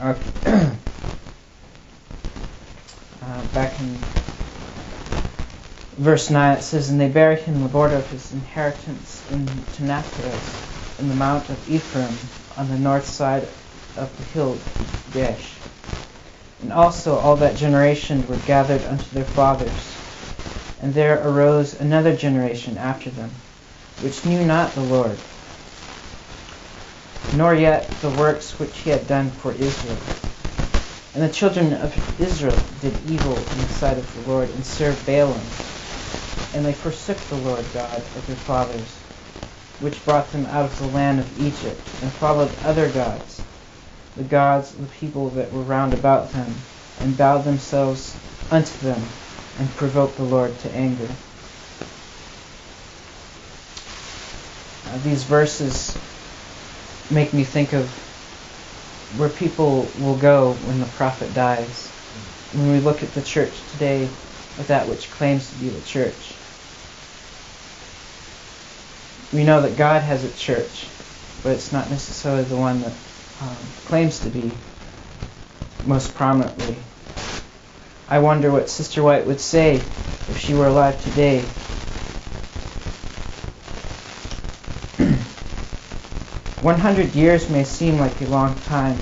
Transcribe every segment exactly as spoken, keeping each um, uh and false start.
Okay. uh, back in verse nine it says, "And they buried him in the border of his inheritance in Tannathres, in the mount of Ephraim, on the north side of the hill Gesh. And also all that generation were gathered unto their fathers. And there arose another generation after them, which knew not the Lord, nor yet the works which he had done for Israel. And the children of Israel did evil in the sight of the Lord, and served Baalim. And they forsook the Lord God of their fathers, which brought them out of the land of Egypt, and followed other gods, the gods of the people that were round about them, and bowed themselves unto them, and provoked the Lord to anger." Uh, these verses make me think of where people will go when the prophet dies. When we look at the church today, at that which claims to be the church, we know that God has a church, but it's not necessarily the one that um, claims to be most prominently. I wonder what Sister White would say if she were alive today. One hundred years may seem like a long time,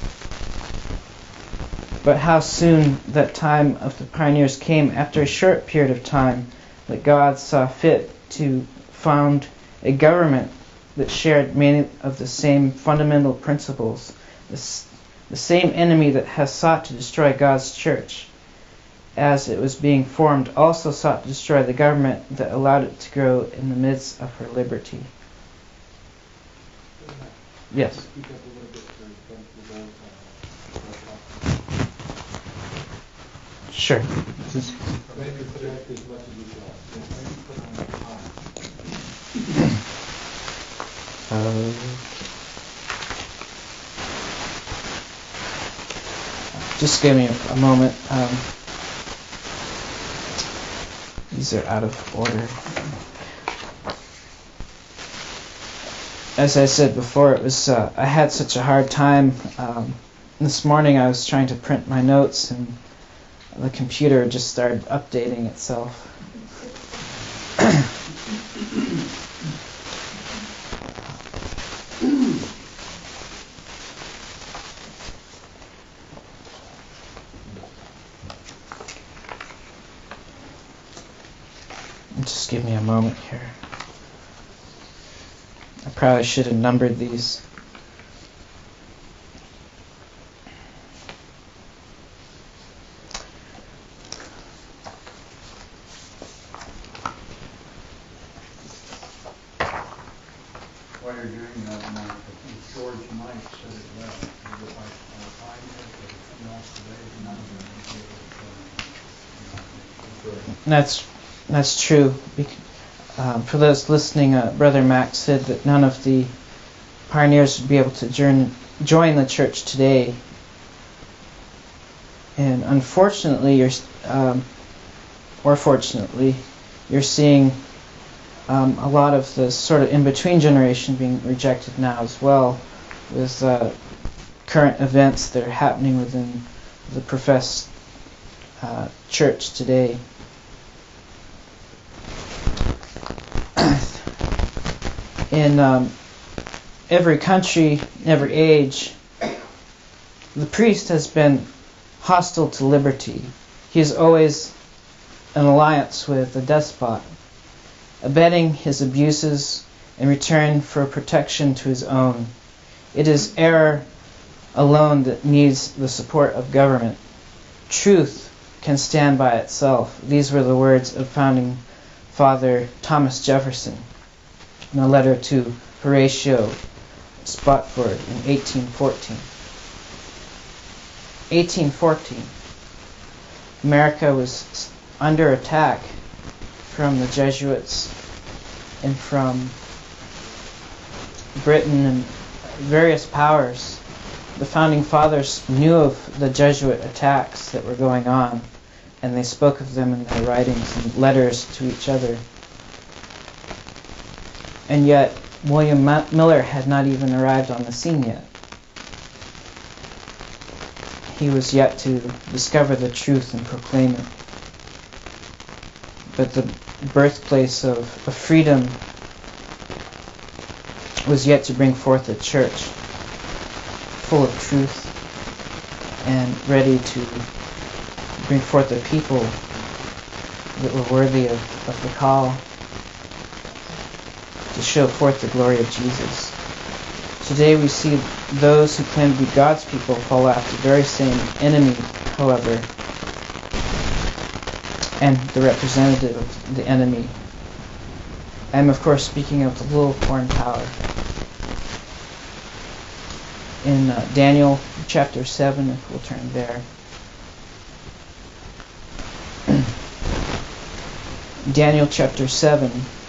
but how soon that time of the pioneers came after a short period of time that God saw fit to found a government that shared many of the same fundamental principles. The, the same enemy that has sought to destroy God's church as it was being formed also sought to destroy the government that allowed it to grow in the midst of her liberty. Yes. Sure. Uh, just give me a, a moment. Um, these are out of order. As I said before, it was uh, I had such a hard time. Um, this morning I was trying to print my notes, and the computer just started updating itself. Just give me a moment here. I probably should have numbered these. While you're doing that, Mark, I think George might said it well. If I find it, or come off today, none of them will be able to. That's that's true. Um, for those listening, uh, Brother Max said that none of the pioneers would be able to join, join the church today. And unfortunately, you're, um, or fortunately, you're seeing um, a lot of the sort of in-between generation being rejected now as well, with uh, current events that are happening within the professed uh, church today. In um, every country, every age, the priest has been hostile to liberty. He is always in alliance with the despot, abetting his abuses in return for protection to his own. It is error alone that needs the support of government. Truth can stand by itself. These were the words of founding Father Thomas Jefferson in a letter to Horatio Spofford in eighteen fourteen. eighteen fourteen. America was under attack from the Jesuits and from Britain and various powers. The founding fathers knew of the Jesuit attacks that were going on, and they spoke of them in their writings and letters to each other. And yet, William Miller had not even arrived on the scene yet. he was yet to discover the truth and proclaim it. But the birthplace of, of freedom was yet to bring forth a church full of truth and ready to bring forth a people that were worthy of, of the call to show forth the glory of Jesus. Today we see those who claim to be God's people fall after the very same enemy, however, and the representative of the enemy. I am of course speaking of the little horn power. In uh, Daniel chapter seven, if we'll turn there. Daniel chapter seven.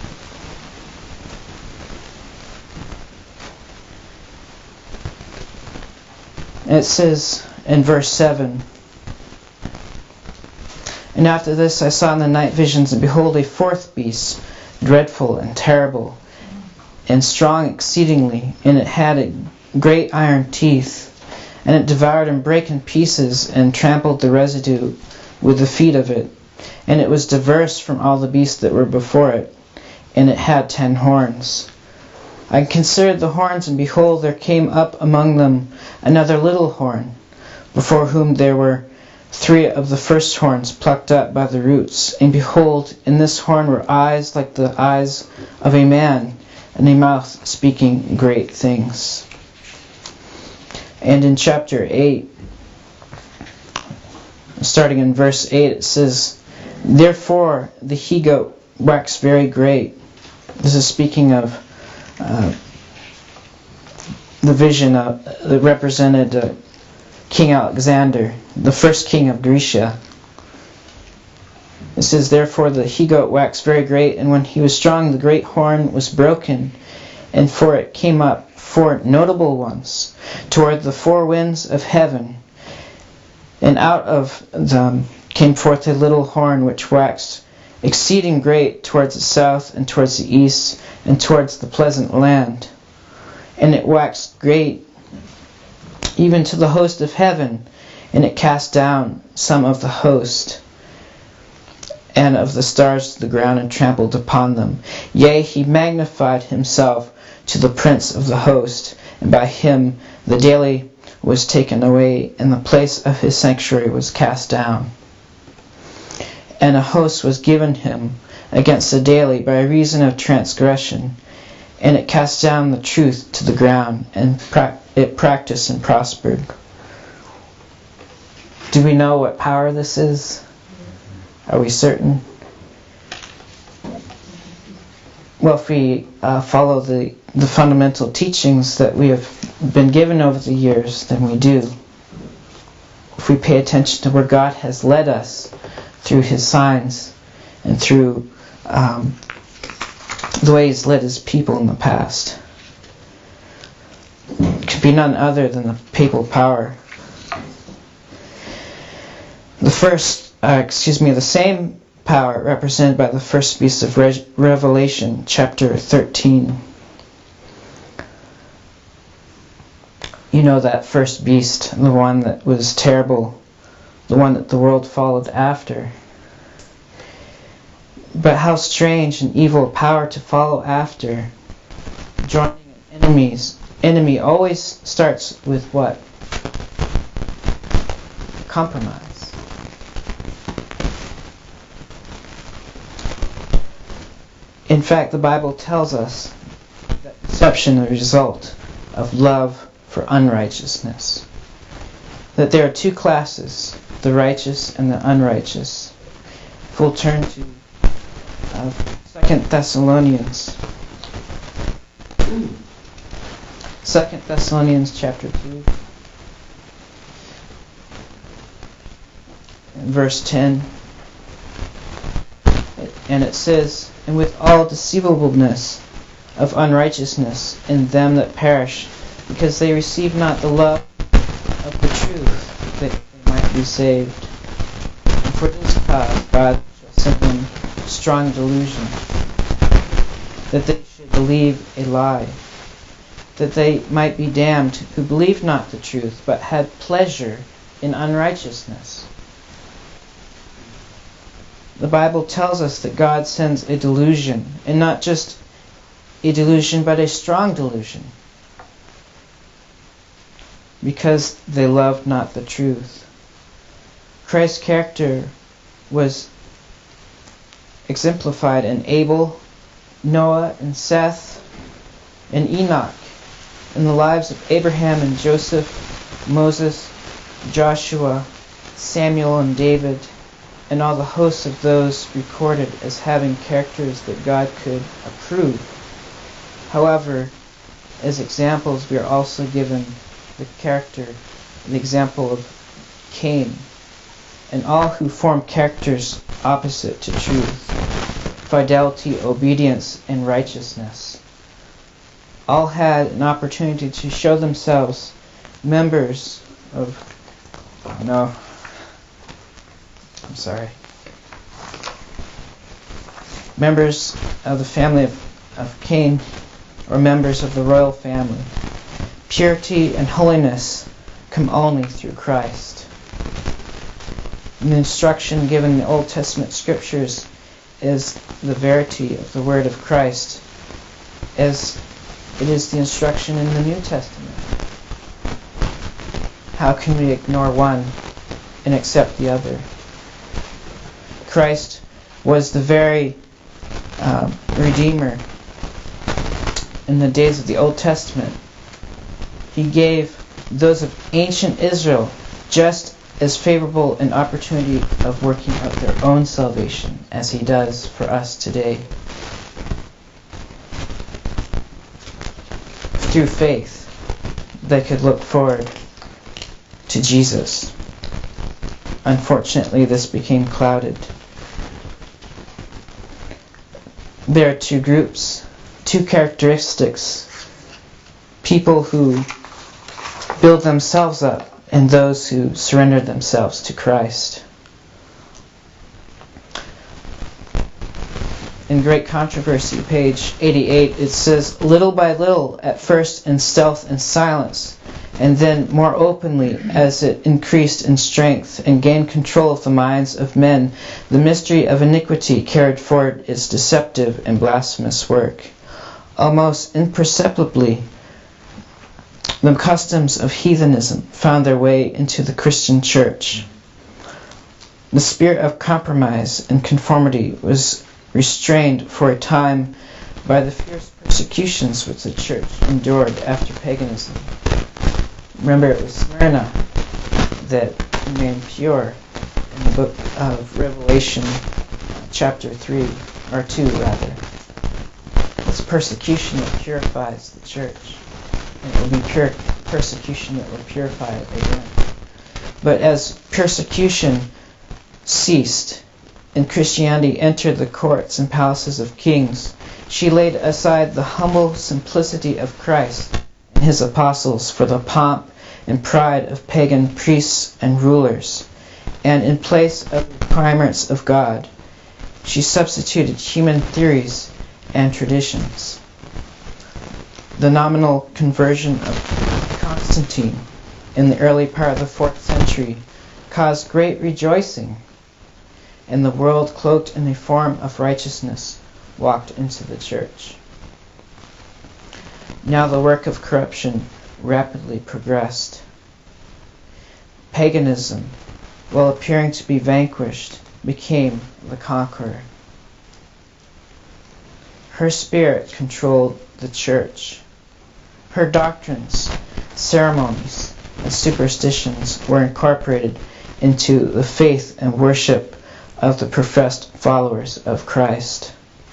And it says in verse seven, "And after this I saw in the night visions, and behold, a fourth beast, dreadful and terrible, and strong exceedingly, and it had a great iron teeth, and it devoured and brake in pieces, and trampled the residue with the feet of it. And it was diverse from all the beasts that were before it, and it had ten horns. I considered the horns, and behold, there came up among them another little horn, before whom there were three of the first horns plucked up by the roots. And behold, in this horn were eyes like the eyes of a man, and a mouth speaking great things." And in chapter eight, starting in verse eight, it says, "Therefore the he-goat waxed very great." This is speaking of uh, the vision of, that represented uh, King Alexander, the first king of Grecia. It says, "Therefore the he-goat waxed very great, and when he was strong, the great horn was broken, and for it came up four notable ones toward the four winds of heaven. And out of them came forth a little horn which waxed exceeding great towards the south and towards the east and towards the pleasant land. And it waxed great even to the host of heaven, and it cast down some of the host and of the stars to the ground, and trampled upon them. Yea, he magnified himself to the prince of the host, and by him the daily was taken away, and the place of his sanctuary was cast down. And a host was given him against the daily by reason of transgression, and it cast down the truth to the ground, and pra- it practiced and prospered." Do we know what power this is? Are we certain? Well, if we uh, follow the, the fundamental teachings that we have been given over the years, then we do. If we pay attention to where God has led us through His signs and through um, the way He's led His people in the past. It could be none other than the papal power. The first, uh, excuse me, the same power represented by the first beast of Re- Revelation, chapter thirteen. You know that first beast, the one that was terrible, the one that the world followed after. But how strange and evil power to follow after. Joining an enemy's enemy always starts with what? Compromise. In fact, the Bible tells us that deception is a result of love for unrighteousness. That there are two classes, the righteous and the unrighteous. If we'll turn to uh, Second Thessalonians. Second Thessalonians chapter two. And verse ten. And it says, "And with all deceivableness of unrighteousness in them that perish, because they receive not the love of the truth, that they might be saved. And for this cause God shall send them strong delusion, that they should believe a lie, that they might be damned who believed not the truth, but had pleasure in unrighteousness. The Bible tells us that God sends a delusion, and not just a delusion, but a strong delusion, because they loved not the truth. Christ's character was exemplified in Abel, Noah, and Seth, and Enoch, in the lives of Abraham and Joseph, Moses, Joshua, Samuel, and David, and all the hosts of those recorded as having characters that God could approve. However, as examples, we are also given the character, the example of Cain, and all who form characters opposite to truth, fidelity, obedience, and righteousness. All had an opportunity to show themselves members of, oh no, I'm sorry, members of the family of, of Cain, or members of the royal family. Purity and holiness come only through Christ. And the instruction given in the Old Testament scriptures is the verity of the word of Christ, as it is the instruction in the New Testament. How can we ignore one and accept the other? Christ was the very uh, Redeemer in the days of the Old Testament. He gave those of ancient Israel just as favorable an opportunity of working out their own salvation as He does for us today. Through faith, they could look forward to Jesus. Unfortunately, this became clouded. There are two groups, two characteristics: people who build themselves up and those who surrender themselves to Christ. In Great Controversy, page eighty-eight, it says, "Little by little, at first in stealth and silence, and then more openly as it increased in strength and gained control of the minds of men, the mystery of iniquity carried forward its deceptive and blasphemous work. Almost imperceptibly, the customs of heathenism found their way into the Christian church. The spirit of compromise and conformity was restrained for a time by the fierce persecutions which the church endured after paganism." Remember, it was Smyrna that remained pure in the book of Revelation, chapter three, or two rather. It's persecution that purifies the church. And it will be pure persecution that will purify it again. But as persecution ceased and Christianity entered the courts and palaces of kings, she laid aside the humble simplicity of Christ and His apostles for the pomp and pride of pagan priests and rulers, and in place of the requirements of God, she substituted human theories and traditions. The nominal conversion of Constantine in the early part of the fourth century caused great rejoicing, and the world, cloaked in a form of righteousness, walked into the church. Now the work of corruption rapidly progressed. Paganism, while appearing to be vanquished, became the conqueror. Her spirit controlled the church. Her doctrines, ceremonies, and superstitions were incorporated into the faith and worship of the professed followers of Christ.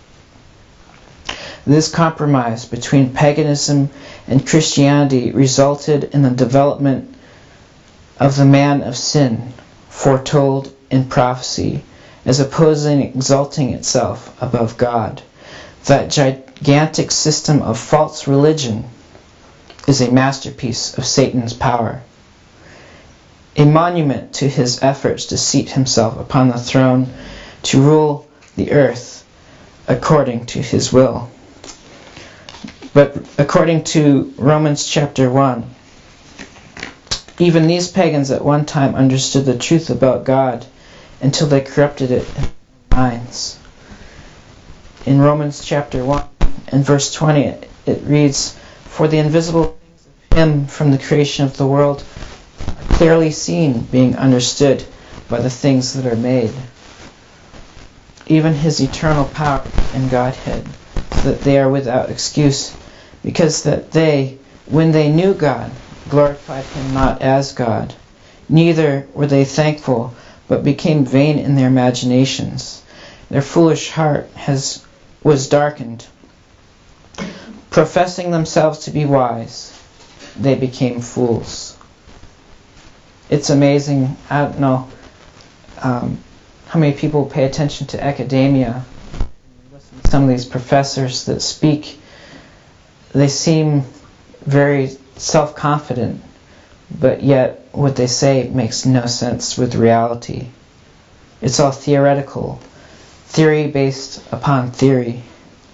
This compromise between paganism and Christianity resulted in the development of the man of sin, foretold in prophecy, as opposing exalting itself above God. That gigantic system of false religion is a masterpiece of Satan's power, a monument to his efforts to seat himself upon the throne to rule the earth according to his will. But according to Romans chapter one, Even these pagans at one time understood the truth about God until they corrupted it in their minds. In Romans chapter one and verse twenty, it, it reads, "For the invisible things of Him from the creation of the world are clearly seen, being understood by the things that are made, even His eternal power and Godhead, so that they are without excuse, because that they, when they knew God, glorified Him not as God, neither were they thankful, but became vain in their imaginations. Their foolish heart has was darkened. Professing themselves to be wise, they became fools." It's amazing. I don't know um, how many people pay attention to academia. Listen to some of these professors that speak. They seem very self-confident, but yet what they say makes no sense with reality. It's all theoretical, theory based upon theory.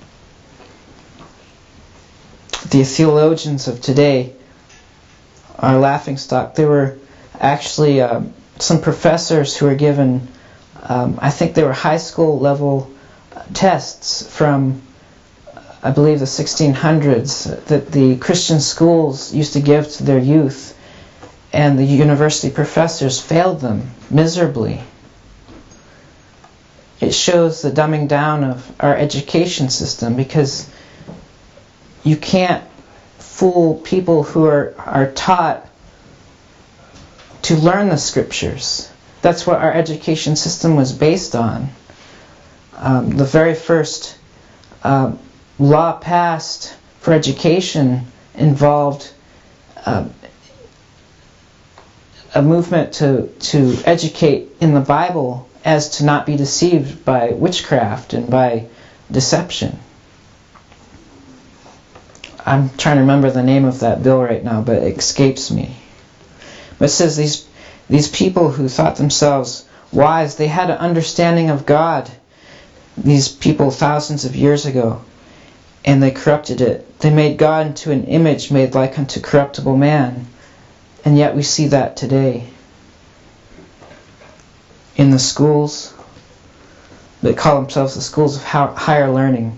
The theologians of today are laughingstock. There were actually uh, some professors who were given, um, I think they were high school level tests from, I believe, the sixteen hundreds that the Christian schools used to give to their youth, and the university professors failed them miserably. It shows the dumbing down of our education system, because you can't fool people who are, are taught to learn the scriptures. That's what our education system was based on. Um, the very first uh, law passed for education involved uh, a movement to, to educate in the Bible as to not be deceived by witchcraft and by deception. I'm trying to remember the name of that bill right now, but it escapes me. But it says these these people who thought themselves wise, they had an understanding of God, these people thousands of years ago, and they corrupted it. They made God into an image made like unto corruptible man, and yet we see that today. In the schools, they call themselves the schools of higher learning.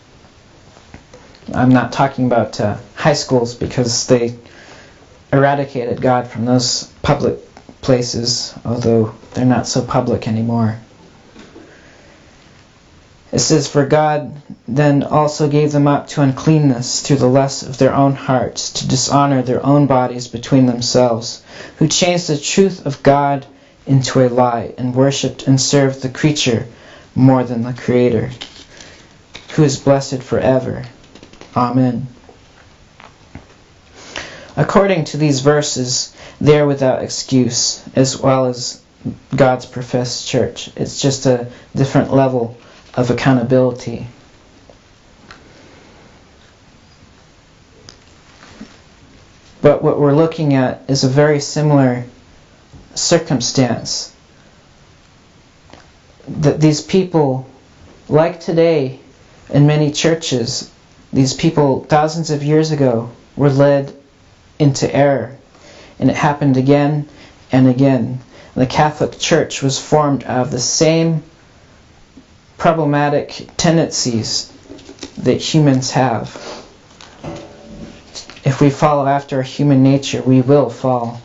I'm not talking about uh, high schools, because they eradicated God from those public places, although they're not so public anymore. It says, "For God then also gave them up to uncleanness through the lust of their own hearts, to dishonor their own bodies between themselves, who changed the truth of God into a lie, and worshipped and served the creature more than the Creator, who is blessed forever. Amen." According to these verses, they are without excuse, as well as God's professed church. It's just a different level of accountability. But what we're looking at is a very similar circumstance. That these people, like today in many churches, these people thousands of years ago were led into error. And it happened again and again. The Catholic Church was formed out of the same problematic tendencies that humans have. If we follow after our human nature, we will fall.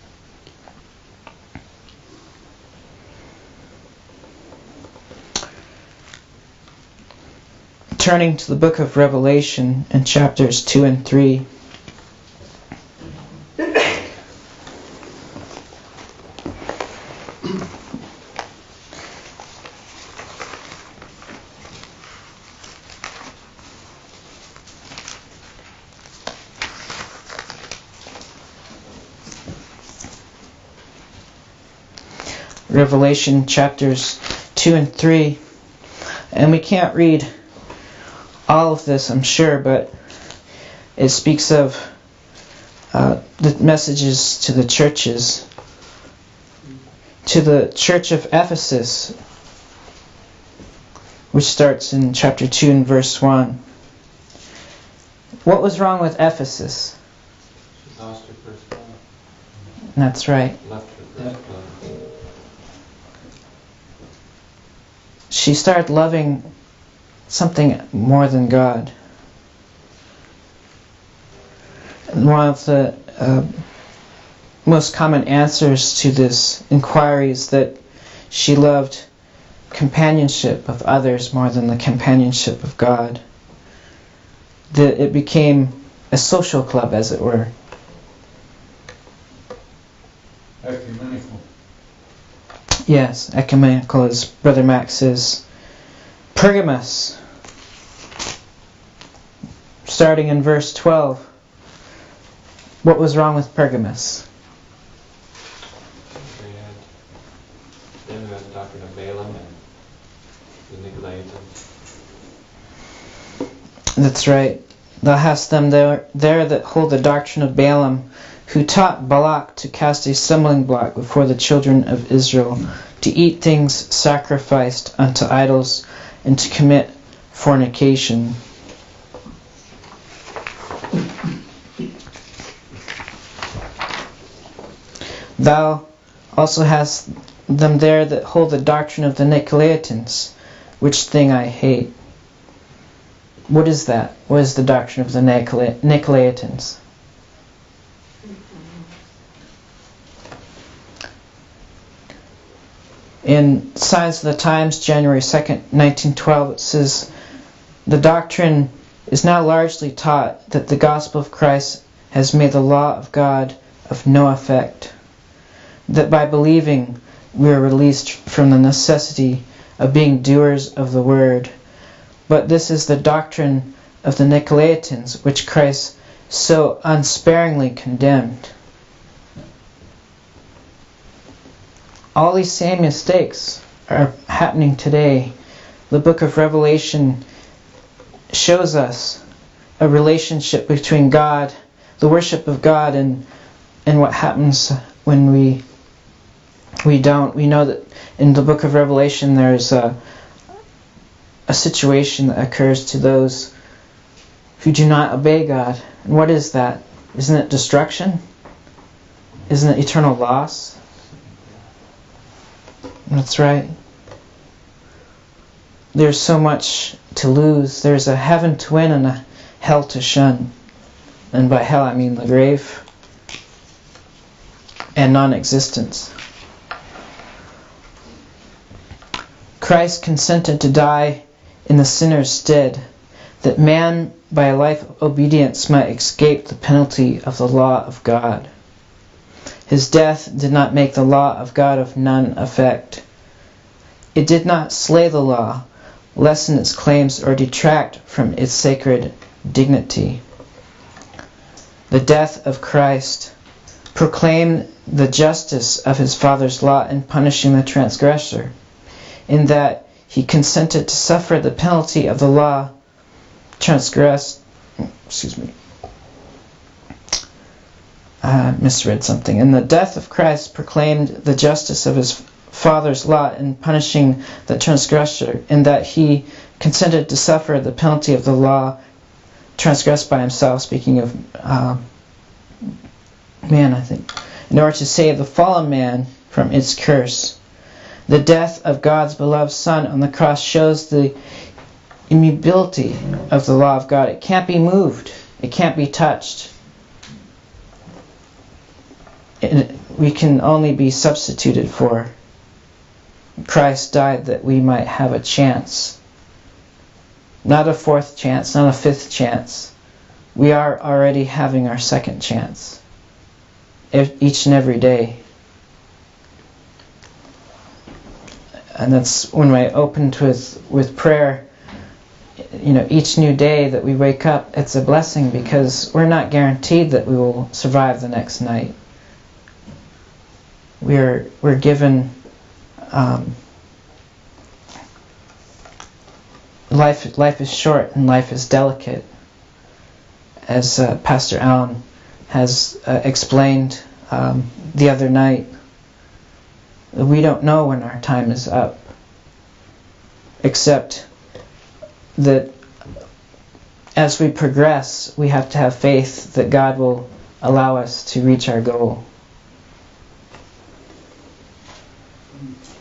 Turning to the book of Revelation in chapters two and three. Revelation chapters two and three. And we can't read all of this, I'm sure, but it speaks of uh, the messages to the churches. To the church of Ephesus, which starts in chapter two and verse one. What was wrong with Ephesus? She lost her first love. That's right. Left the first club. She started loving something more than God. And one of the uh, most common answers to this inquiry is that she loved companionship of others more than the companionship of God. That it became a social club, as it were. Ecumenical. Yes, ecumenical, as Brother Max says. Pergamos, starting in verse twelve. What was wrong with Pergamos? They had, then we had the doctrine of Balaam and the Nicolaitans. That's right. Thou hast them there, there that hold the doctrine of Balaam, who taught Balak to cast a stumbling block before the children of Israel, to eat things sacrificed unto idols, and to commit fornication. Thou also hast them there that hold the doctrine of the Nicolaitans, which thing I hate. What is that? What is the doctrine of the Nicola- Nicolaitans? In Signs of the Times, January second, nineteen twelve, it says, the doctrine is now largely taught that the gospel of Christ has made the law of God of no effect, that by believing we are released from the necessity of being doers of the word. But this is the doctrine of the Nicolaitans, which Christ so unsparingly condemned. All these same mistakes are happening today. The book of Revelation shows us a relationship between God, the worship of God, and and what happens when we we don't. We know that in the book of Revelation there's a, a situation that occurs to those who do not obey God. And what is that? Isn't it destruction? Isn't it eternal loss? That's right. There's so much to lose. There's a heaven to win and a hell to shun. And by hell I mean the grave and non-existence. Christ consented to die in the sinner's stead, that man by a life of obedience might escape the penalty of the law of God. His death did not make the law of God of none effect. It did not slay the law, lessen its claims, or detract from its sacred dignity. The death of Christ proclaimed the justice of his Father's law in punishing the transgressor, in that he consented to suffer the penalty of the law transgressed. Excuse me. I misread something. And the death of Christ proclaimed the justice of his Father's law in punishing the transgressor, in that he consented to suffer the penalty of the law transgressed by himself, speaking of uh, man, I think, in order to save the fallen man from its curse. The death of God's beloved Son on the cross shows the immutability of the law of God. It can't be moved. It can't be touched. It, we can only be substituted for. Christ died that we might have a chance. Not a fourth chance, not a fifth chance. We are already having our second chance. Each and every day. And that's when I opened with, with prayer. You know, each new day that we wake up, it's a blessing, because we're not guaranteed that we will survive the next night. We're we're given um, life. Life is short and life is delicate, as uh, Pastor Allen has uh, explained um, the other night. We don't know when our time is up, except that as we progress, we have to have faith that God will allow us to reach our goal.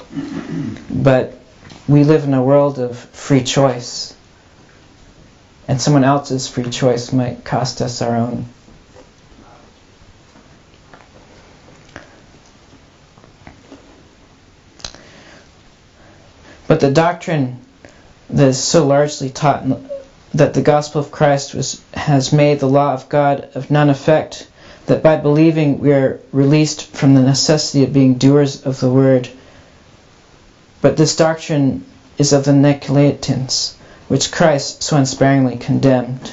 But we live in a world of free choice, and someone else's free choice might cost us our own. But the doctrine that is so largely taught in, that the gospel of Christ was, has made the law of God of none effect, that by believing we are released from the necessity of being doers of the word. But this doctrine is of the Nicolaitans, which Christ so unsparingly condemned.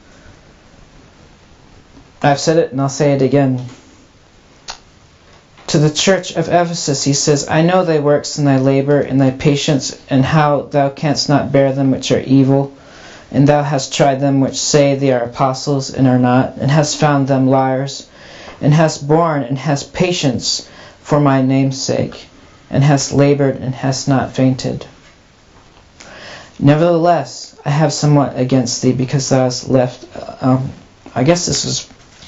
I've said it and I'll say it again. To the church of Ephesus he says, I know thy works and thy labour and thy patience, and how thou canst not bear them which are evil, and thou hast tried them which say they are apostles and are not, and hast found them liars, and hast borne and hast patience for my name's sake, and hast laboured and hast not fainted. Nevertheless, I have somewhat against thee, because thou hast left, um, I guess this is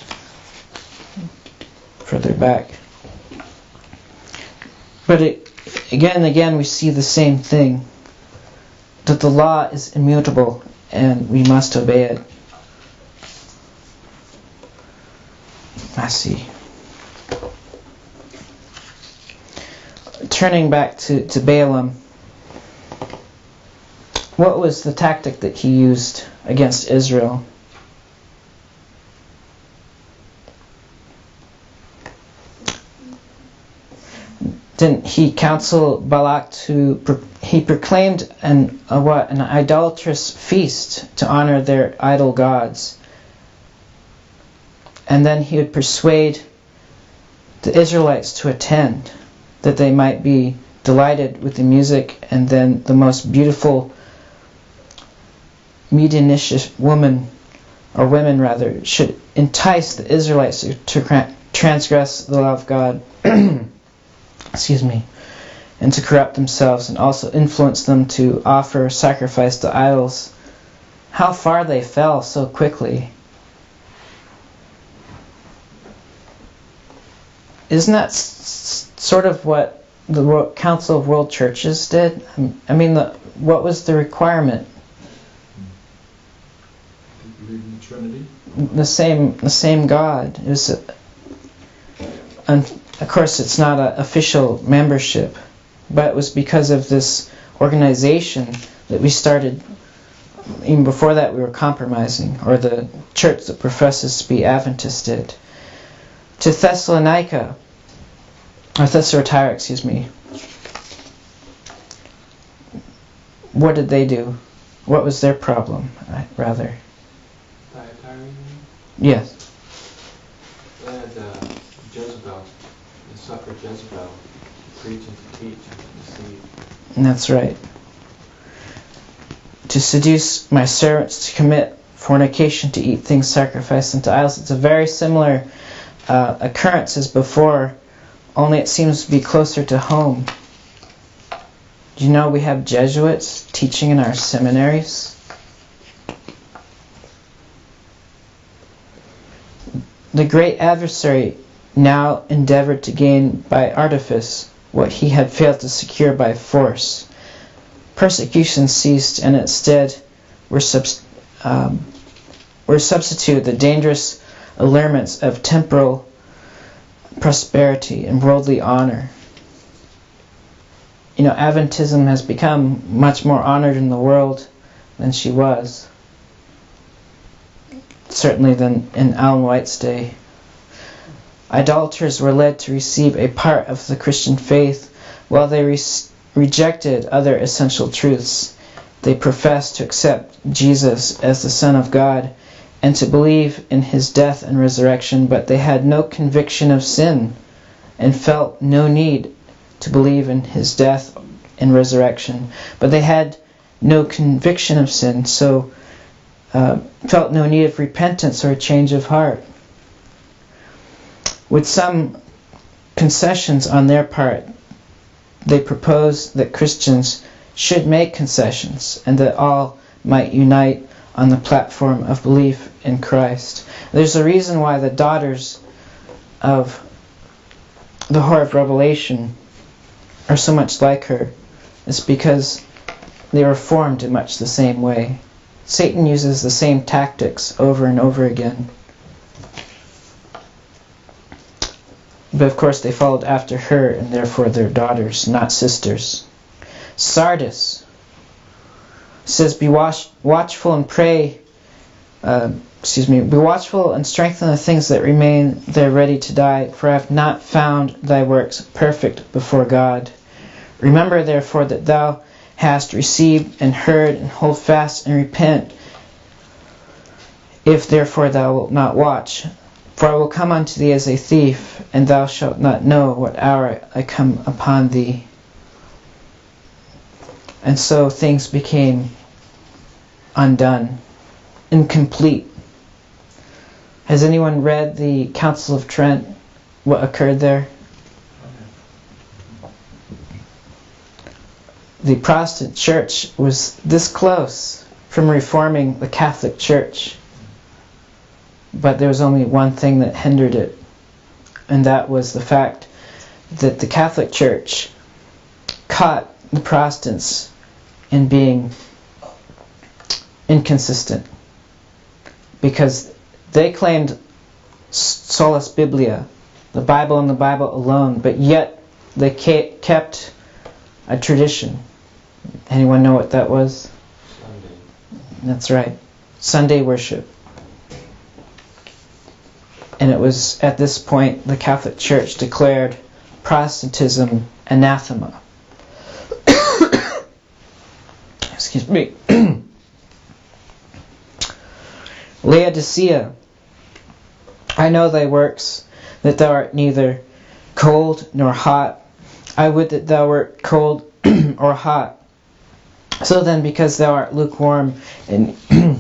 further back. But it, again and again we see the same thing, that the law is immutable and we must obey it. I see. Turning back to, to Balaam, what was the tactic that he used against Israel? Didn't he counsel Balak to, he proclaimed an, a what, an idolatrous feast to honor their idol gods. And then he would persuade the Israelites to attend, that they might be delighted with the music, and then the most beautiful Midianitish woman, or women rather, should entice the Israelites to transgress the law of God. Excuse me, and to corrupt themselves, and also influence them to offer sacrifice to idols. How far they fell so quickly. Isn't that s- sort of what the World Council of World Churches did? I mean, the, what was the requirement? Believe in the Trinity? The same, the same God. It was, un- of course, it's not an official membership, but it was because of this organization that we started. Even before that, we were compromising, or the church that professes to be Adventist did. To Thessalonica, or Thessalonica, excuse me. What did they do? What was their problem, rather? Thyatira? Yes. They had uh, Jezebel. They suffered Jezebel to preach and to teach and to deceive. And that's right. To seduce my servants to commit fornication, to eat things sacrificed unto idols. It's a very similar uh, occurrence as before, only it seems to be closer to home. Do you know we have Jesuits teaching in our seminaries? The great adversary now endeavored to gain by artifice what he had failed to secure by force. Persecution ceased, and instead were, subst- um, were substituted the dangerous allurements of temporal prosperity and worldly honor. You know, Adventism has become much more honored in the world than she was. Certainly than in Ellen White's day. Idolaters were led to receive a part of the Christian faith while they re- rejected other essential truths. They professed to accept Jesus as the Son of God and to believe in his death and resurrection, but they had no conviction of sin and felt no need to believe in his death and resurrection. But they had no conviction of sin, so uh, felt no need of repentance or a change of heart. With some concessions on their part, they proposed that Christians should make concessions and that all might unite on the platform of belief in Christ. There's a reason why the daughters of the Whore of Revelation are so much like her is because they were formed in much the same way. Satan uses the same tactics over and over again. But of course they followed after her, and therefore they're daughters, not sisters. Sardis says, be watch, watchful and pray, uh, excuse me, be watchful and strengthen the things that remain there ready to die, for I have not found thy works perfect before God. Remember therefore that thou hast received and heard, and hold fast and repent. If therefore thou wilt not watch, for I will come unto thee as a thief, and thou shalt not know what hour I come upon thee. And so things became undone, incomplete. Has anyone read the Council of Trent? What occurred there? The Protestant Church was this close from reforming the Catholic Church. But there was only one thing that hindered it, and that was the fact that the Catholic Church caught the Protestants in being inconsistent, because they claimed solus biblia, the Bible and the Bible alone, but yet they kept a tradition. Anyone know what that was? Sunday. That's right. Sunday worship. And it was at this point the Catholic Church declared Protestantism anathema. Excuse me. Laodicea, I know thy works, that thou art neither cold nor hot. I would that thou wert cold or hot. So then, because thou art lukewarm and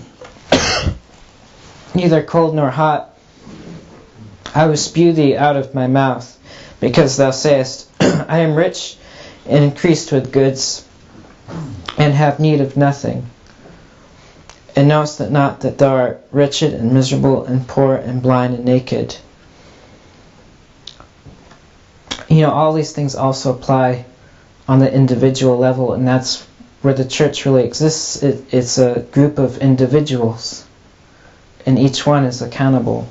neither cold nor hot, I will spew thee out of my mouth, because thou sayest, I am rich and increased with goods, and have need of nothing. And knowest that not that thou art wretched and miserable and poor and blind and naked. You know, all these things also apply on the individual level, and that's where the church really exists. It, it's a group of individuals, and each one is accountable.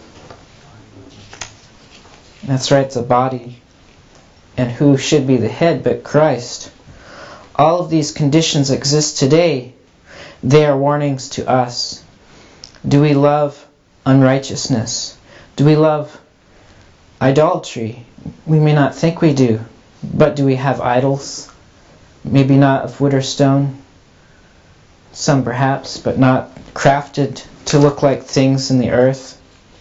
That's right, it's a body. And who should be the head but Christ? All of these conditions exist today. They are warnings to us. Do we love unrighteousness? Do we love idolatry? We may not think we do, but do we have idols? Maybe not of wood or stone. Some perhaps, but not crafted to look like things in the earth.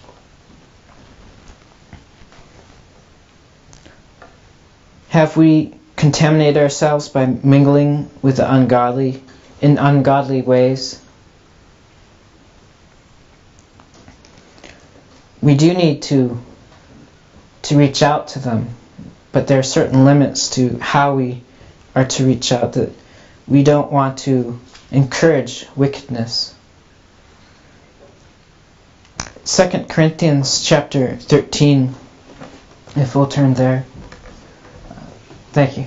Have we contaminated ourselves by mingling with the ungodly in ungodly ways? We do need to to reach out to them, but there are certain limits to how we are to reach out, that we don't want to encourage wickedness. Second Corinthians chapter thirteen, if we'll turn there. Thank you.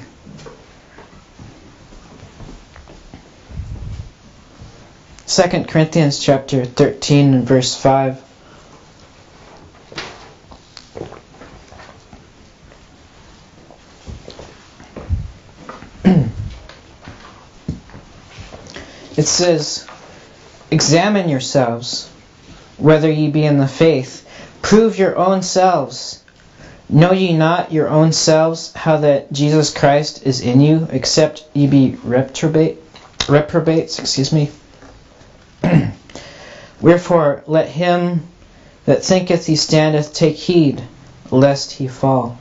Second Corinthians chapter thirteen and verse five. It says, examine yourselves, whether ye be in the faith. Prove your own selves. Know ye not your own selves how that Jesus Christ is in you, except ye be reprobate, reprobates, excuse me. Wherefore let him that thinketh he standeth take heed, lest he fall.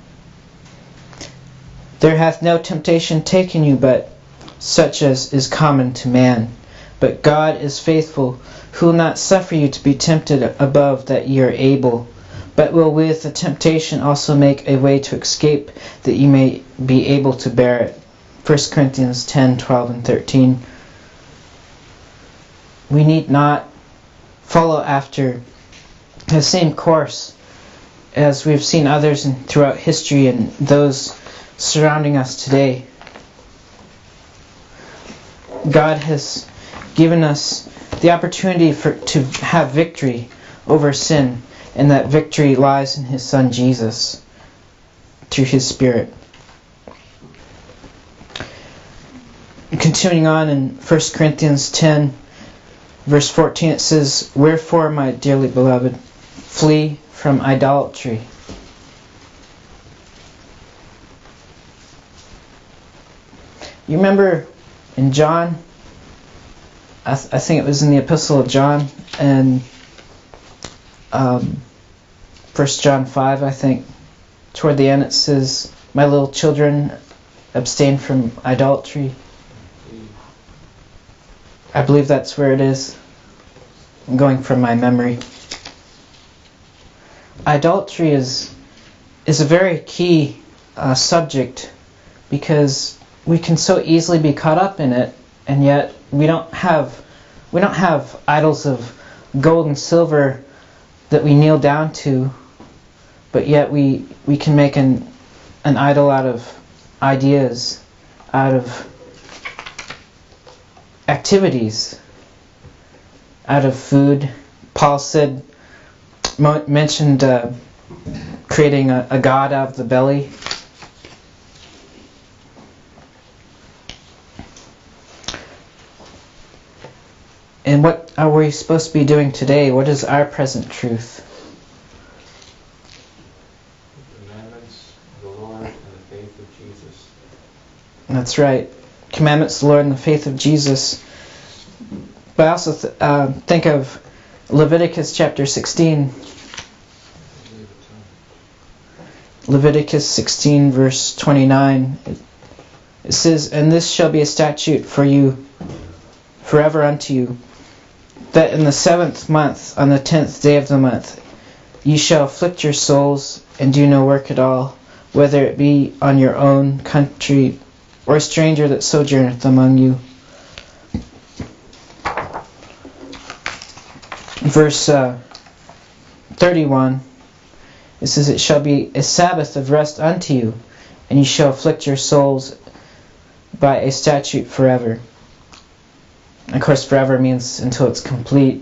There hath no temptation taken you but such as is common to man. But God is faithful, who will not suffer you to be tempted above that ye are able, but will with the temptation also make a way to escape, that ye may be able to bear it. First Corinthians ten, twelve, and thirteen. We need not follow after the same course as we've seen others in, throughout history and those surrounding us today. God has given us the opportunity for to have victory over sin, and that victory lies in His Son Jesus through His Spirit. Continuing on in First Corinthians ten, verse fourteen, it says, "Wherefore, my dearly beloved, flee from idolatry." You remember in John, I, th- I think it was in the Epistle of John, and um, First John five, I think, toward the end it says, "My little children, abstain from idolatry." I believe that's where it is. I'm going from my memory. Idolatry is is a very key uh, subject, because we can so easily be caught up in it, and yet we don't have we don't have idols of gold and silver that we kneel down to, but yet we we can make an an idol out of ideas, out of activities, out of food. Paul said, mo- mentioned uh, creating a, a god out of the belly. And what are we supposed to be doing today? What is our present truth? The commandments of the Lord and the faith of Jesus. That's right. Commandments of the Lord and the faith of Jesus. But I also th- uh, think of Leviticus chapter sixteen. Leviticus sixteen verse twenty-nine. It, it says, "And this shall be a statute for you forever unto you, that in the seventh month, on the tenth day of the month, ye shall afflict your souls, and do no work at all, whether it be on your own country, or a stranger that sojourneth among you." Verse uh, thirty-one, it says, "It shall be a Sabbath of rest unto you, and ye shall afflict your souls by a statute forever." Of course, forever means until it's complete.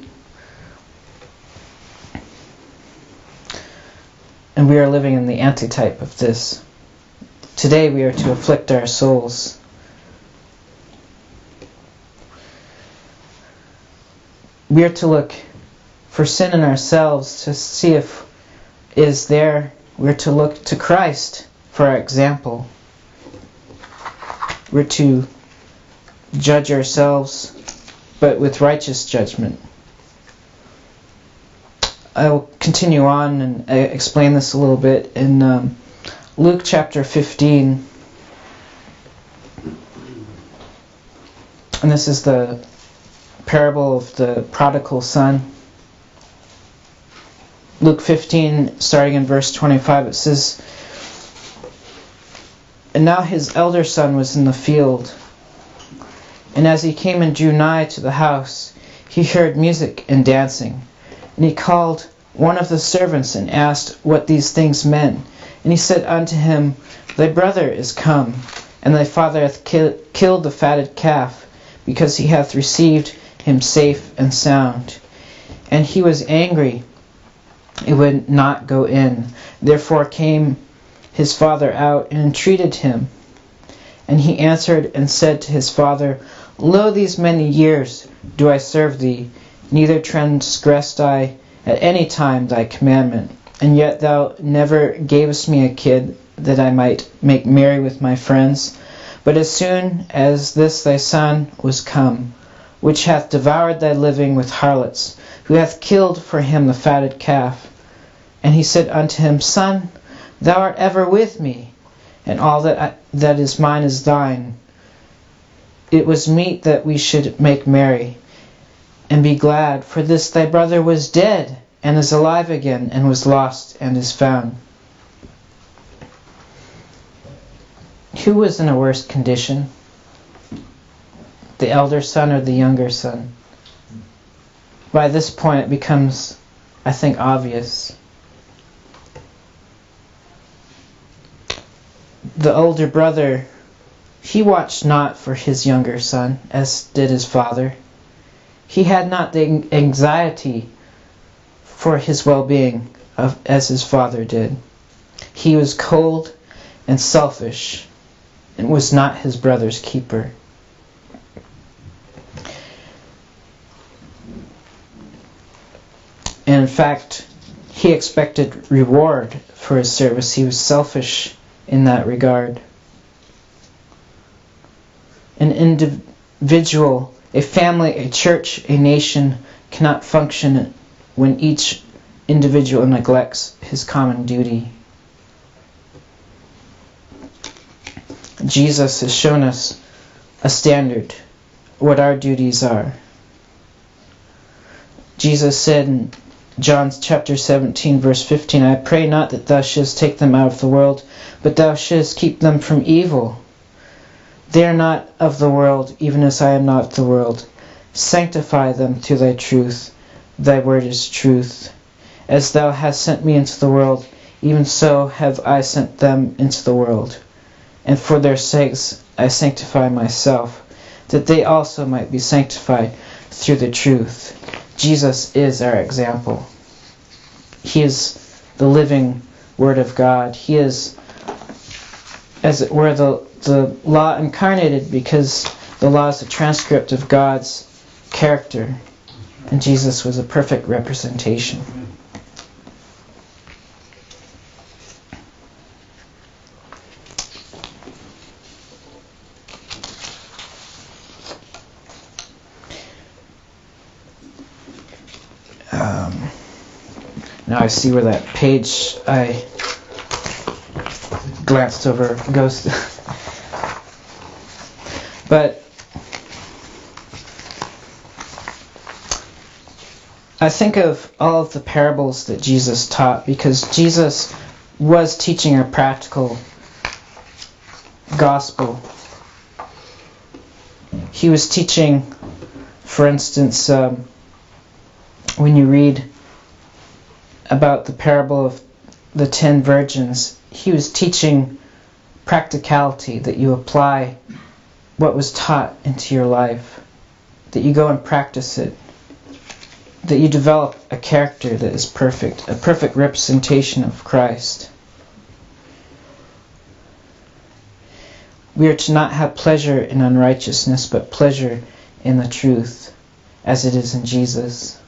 And we are living in the antitype of this. Today we are to afflict our souls. We are to look for sin in ourselves to see if it is there. We are to look to Christ for our example. We are to judge ourselves, but with righteous judgment. I will continue on and explain this a little bit in um, Luke chapter fifteen. And this is the parable of the prodigal son. Luke fifteen, starting in verse twenty-five, it says, "And now his elder son was in the field. And as he came and drew nigh to the house, he heard music and dancing. And he called one of the servants and asked what these things meant. And he said unto him, Thy brother is come, and thy father hath ki- killed the fatted calf, because he hath received him safe and sound. And he was angry, and would not go in. Therefore came his father out and entreated him. And he answered and said to his father, Lo, these many years do I serve thee, neither transgressed I at any time thy commandment. And yet thou never gavest me a kid, that I might make merry with my friends. But as soon as this thy son was come, which hath devoured thy living with harlots, who hath killed for him the fatted calf. And he said unto him, Son, thou art ever with me, and all that I, that is mine is thine. It was meet that we should make merry, and be glad, for this thy brother was dead, and is alive again, and was lost, and is found." Who was in a worse condition? The elder son or the younger son? By this point it becomes, I think, obvious. the older brother, he watched not for his younger son, as did his father. He had not the anxiety for his well-being of, as his father did. He was cold and selfish, and was not his brother's keeper. And in fact, he expected reward for his service. He was selfish in that regard. An individual, a family, a church, a nation cannot function when each individual neglects his common duty. Jesus has shown us a standard, what our duties are. Jesus said in John chapter seventeen, verse fifteen, I pray not that thou shouldst take them out of the world, but thou shouldst keep them from evil. They are not of the world, even as I am not of the world. Sanctify them through thy truth. Thy word is truth. As thou hast sent me into the world, even so have I sent them into the world. And for their sakes I sanctify myself, that they also might be sanctified through the truth. Jesus is our example. He is the living Word of God. He is, as it were, the, the law incarnated, because the law is a transcript of God's character. And Jesus was a perfect representation. Um, now I see where that page I glanced over goes. But I think of all of the parables that Jesus taught, because Jesus was teaching a practical gospel. He was teaching, for instance, um, when you read about the parable of the ten virgins, he was teaching practicality, that you apply what was taught into your life, that you go and practice it, that you develop a character that is perfect, a perfect representation of Christ. We are to not have pleasure in unrighteousness, but pleasure in the truth, as it is in Jesus.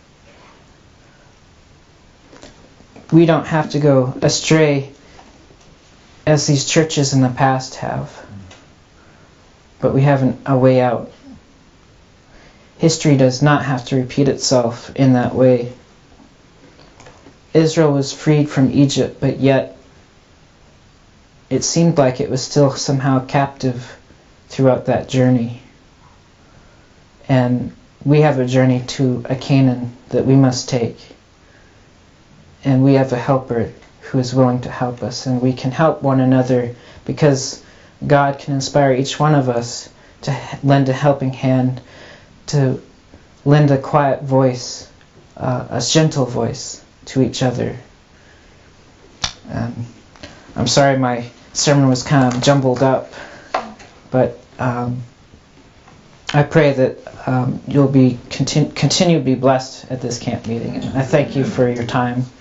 We don't have to go astray as these churches in the past have, but we have an, a way out. History does not have to repeat itself in that way. Israel was freed from Egypt, but yet it seemed like it was still somehow captive throughout that journey. And we have a journey to a Canaan that we must take. And we have a helper who is willing to help us. And we can help one another, because God can inspire each one of us to lend a helping hand, to lend a quiet voice, uh, a gentle voice to each other. Um, I'm sorry my sermon was kind of jumbled up, but um, I pray that um, you'll be continu- continue to be blessed at this camp meeting. And I thank you for your time.